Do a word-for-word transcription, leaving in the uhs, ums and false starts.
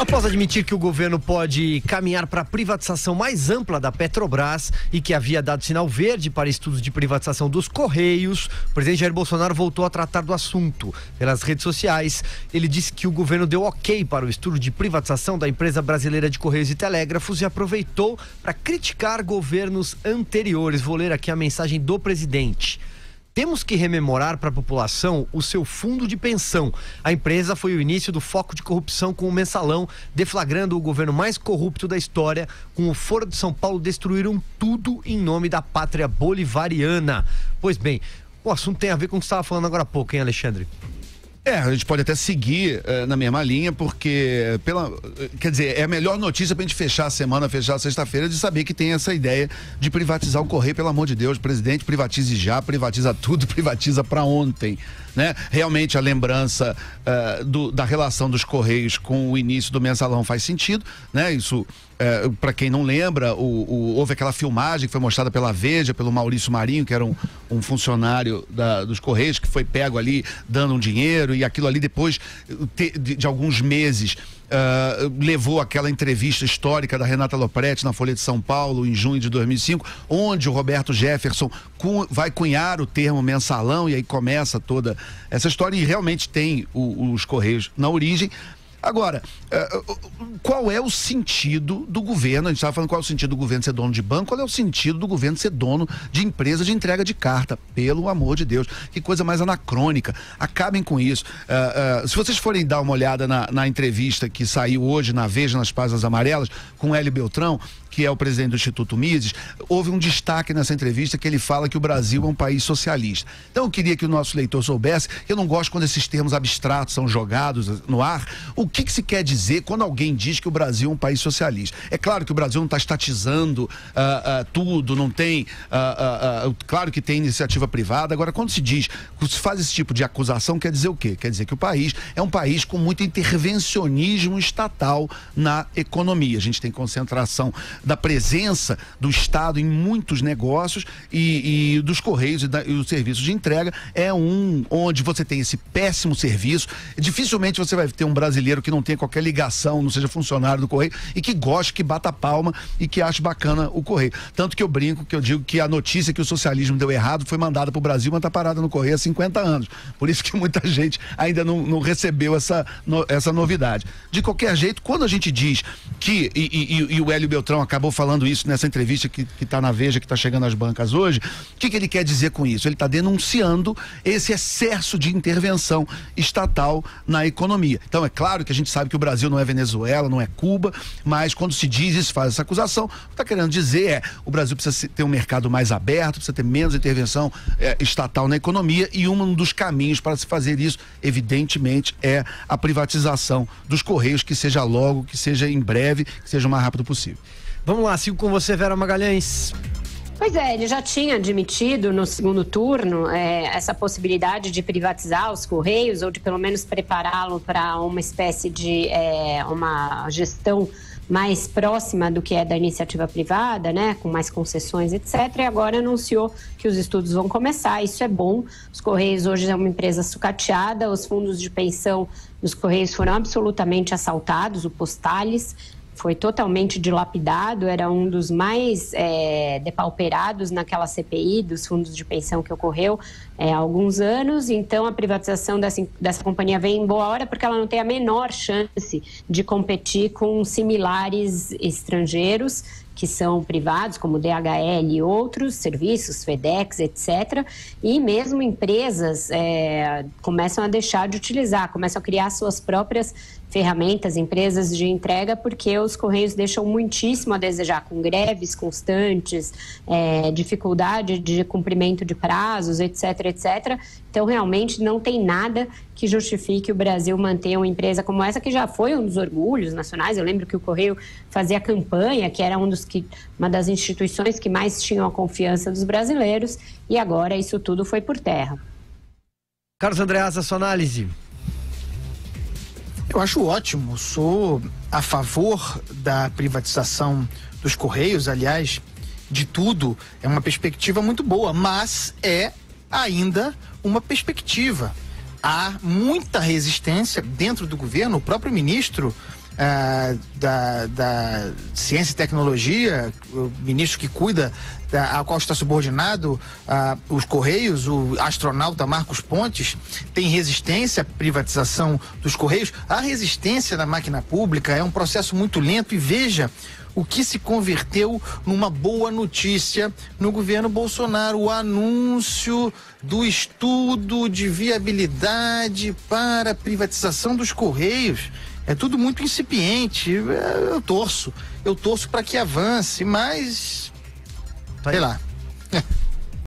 Após admitir que o governo pode caminhar para a privatização mais ampla da Petrobras e que havia dado sinal verde para estudos de privatização dos Correios, o presidente Jair Bolsonaro voltou a tratar do assunto. Pelas redes sociais, ele disse que o governo deu ok para o estudo de privatização da empresa brasileira de Correios e Telégrafos e aproveitou para criticar governos anteriores. Vou ler aqui a mensagem do presidente. Temos que rememorar para a população o seu fundo de pensão. A empresa foi o início do foco de corrupção com o Mensalão, deflagrando o governo mais corrupto da história. Com o Foro de São Paulo, destruíram tudo em nome da pátria bolivariana. Pois bem, o assunto tem a ver com o que você estava falando agora há pouco, hein, Alexandre? É, a gente pode até seguir uh, na mesma linha, porque, pela, quer dizer, é a melhor notícia pra gente fechar a semana, fechar a sexta-feira, de saber que tem essa ideia de privatizar o Correio, pelo amor de Deus. Presidente, privatize já, privatiza tudo, privatiza pra ontem, né? Realmente a lembrança uh, do, da relação dos Correios com o início do Mensalão faz sentido, né? Isso, uh, para quem não lembra, o, o, houve aquela filmagem que foi mostrada pela Veja, pelo Maurício Marinho, que era um, um funcionário da, dos Correios, que foi pego ali dando um dinheiro, e aquilo ali depois de, de, de alguns meses uh, levou aquela entrevista histórica da Renata Lopretti na Folha de São Paulo em junho de dois mil e cinco, onde o Roberto Jefferson cu, vai cunhar o termo mensalão, e aí começa toda essa história, e realmente tem o, os Correios na origem. Agora, uh, qual é o sentido do governo? A gente estava falando qual é o sentido do governo ser dono de banco, qual é o sentido do governo ser dono de empresa de entrega de carta? Pelo amor de Deus, que coisa mais anacrônica. Acabem com isso. Uh, uh, se vocês forem dar uma olhada na, na entrevista que saiu hoje na Veja, nas Páginas Amarelas, com Hélio Beltrão, que é o presidente do Instituto Mises, houve um destaque nessa entrevista que ele fala que o Brasil é um país socialista. Então eu queria que o nosso leitor soubesse, eu não gosto quando esses termos abstratos são jogados no ar, o que que se quer dizer quando alguém diz que o Brasil é um país socialista. É claro que o Brasil não está estatizando uh, uh, tudo, não tem, uh, uh, uh, claro que tem iniciativa privada. Agora, quando se diz, quando se faz esse tipo de acusação, quer dizer o quê? Quer dizer que o país é um país com muito intervencionismo estatal na economia. A gente tem concentração da presença do Estado em muitos negócios, e, e dos Correios e, da, e o serviço de entrega é um onde você tem esse péssimo serviço. Dificilmente você vai ter um brasileiro que não tenha qualquer ligação, não seja funcionário do Correio e que goste, que bata palma e que ache bacana o Correio. Tanto que eu brinco, que eu digo que a notícia que o socialismo deu errado foi mandada para o Brasil, mas está parada no Correio há cinquenta anos. Por isso que muita gente ainda não, não recebeu essa, no, essa novidade. De qualquer jeito, quando a gente diz que, e, e, e o Hélio Beltrão acabou falando isso nessa entrevista que está na Veja, que está chegando às bancas hoje, o que, que ele quer dizer com isso? Ele está denunciando esse excesso de intervenção estatal na economia. Então é claro que a gente sabe que o Brasil não é Venezuela, não é Cuba, mas quando se diz isso, faz essa acusação, o que está querendo dizer é, o Brasil precisa ter um mercado mais aberto, precisa ter menos intervenção é, estatal na economia, e um dos caminhos para se fazer isso, evidentemente, é a privatização dos Correios, que seja logo, que seja em breve, que seja o mais rápido possível. Vamos lá, sigo com você, Vera Magalhães. Pois é, ele já tinha admitido no segundo turno é, essa possibilidade de privatizar os Correios, ou de pelo menos prepará-lo para uma espécie de é, uma gestão mais próxima do que é da iniciativa privada, né, com mais concessões, etcétera. E agora anunciou que os estudos vão começar. Isso é bom. Os Correios hoje é uma empresa sucateada, os fundos de pensão dos Correios foram absolutamente assaltados, o Postales foi totalmente dilapidado, era um dos mais é, depauperados naquela C P I dos fundos de pensão que ocorreu é, há alguns anos. Então a privatização dessa, dessa companhia vem em boa hora, porque ela não tem a menor chance de competir com similares estrangeiros que são privados, como o D H L e outros serviços, FedEx, etcétera. E mesmo empresas é, começam a deixar de utilizar, começam a criar suas próprias ferramentas, empresas de entrega, porque os Correios deixam muitíssimo a desejar, com greves constantes, é, dificuldade de cumprimento de prazos, etc, etcétera. Então, realmente, não tem nada que justifique o Brasil manter uma empresa como essa, que já foi um dos orgulhos nacionais. Eu lembro que o Correio fazia campanha, que era um dos que, uma das instituições que mais tinham a confiança dos brasileiros, e agora isso tudo foi por terra. Carlos Andreas, a sua análise? Eu acho ótimo, sou a favor da privatização dos Correios, aliás, de tudo, é uma perspectiva muito boa, mas é ainda uma perspectiva. Há muita resistência dentro do governo, o próprio ministro ah, da, da Ciência e Tecnologia, o ministro que cuida, da, a qual está subordinado ah, os Correios, o astronauta Marcos Pontes, tem resistência à privatização dos Correios. A resistência da máquina pública é um processo muito lento, e veja o que se converteu numa boa notícia no governo Bolsonaro: o anúncio do estudo de viabilidade para a privatização dos Correios. É tudo muito incipiente. Eu torço, eu torço para que avance, mas sei lá.